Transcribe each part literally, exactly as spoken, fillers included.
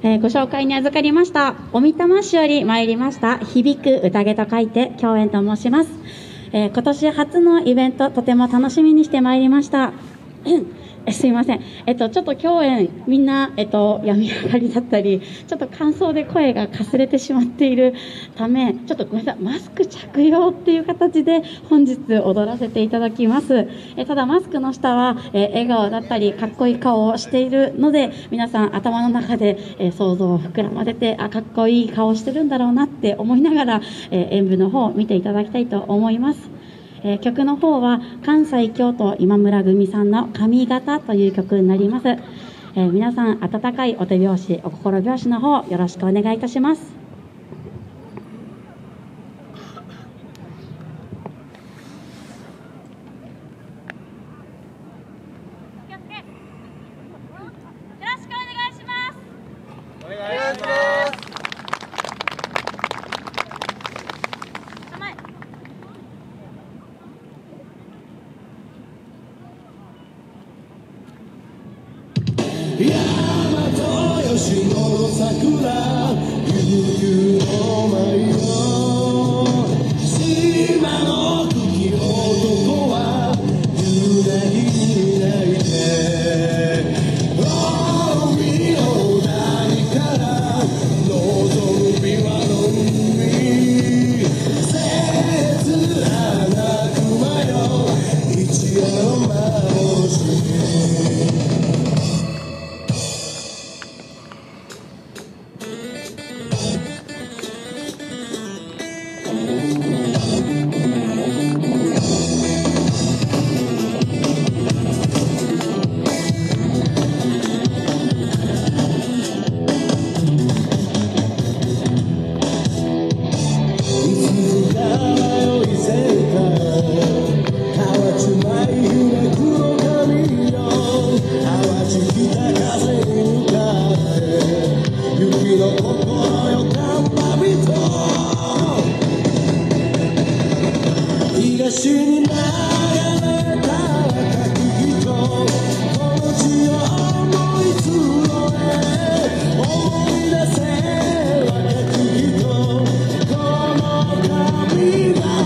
えー、ご紹介に預かりましたおみたま市より参りました響く宴と書いて共演と申します。えー、今年初のイベントとても楽しみにしてまいりましたえすいません、えっと、ちょっと共演みんな、えっと、病み上がりだったりちょっと乾燥で声がかすれてしまっているためちょっとごめんなさいマスク着用っていう形で本日踊らせていただきます。えただマスクの下は、え笑顔だったりかっこいい顔をしているので皆さん頭の中で、え想像を膨らませてあかっこいい顔してるんだろうなって思いながら、え演舞の方を見ていただきたいと思います。えー、曲の方は関西京都今村組さんの髪型という曲になります。えー、皆さん温かいお手拍子お心拍子の方よろしくお願いいたします。 お願いします。大和吉野の桜悠々の舞を島の茎男は夕泣きに泣いて海の谷から望む琵琶の海切な熊よ一夜の幻東に流れた赤き人この地を思い募れ思い出せ若き人この髪型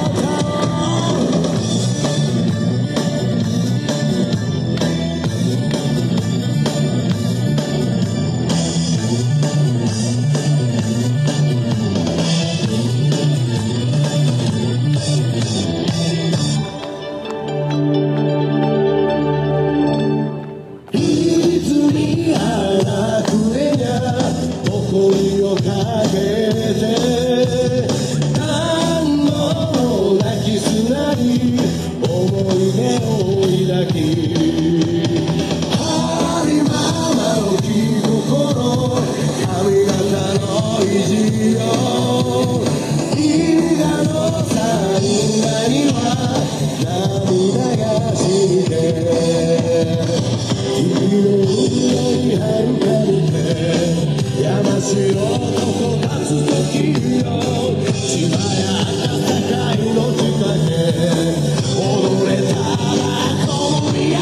声をかけて何の泣き砂に思い出を抱きありままの気心髪型の意地よ映画のサンガには涙がして君の上に遥かにて山城男立つ時よ千葉や赤坂命かけ踊れたらこの都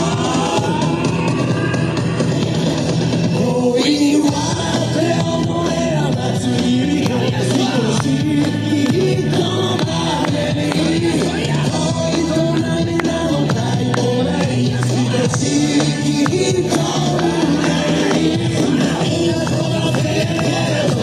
恋に笑って思えや祭り少しこの場でに恋と涙の太鼓で少しきっと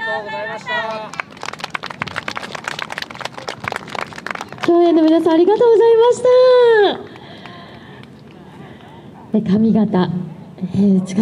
とうございました。 共演の皆さんありがとうございました。え髪型、えー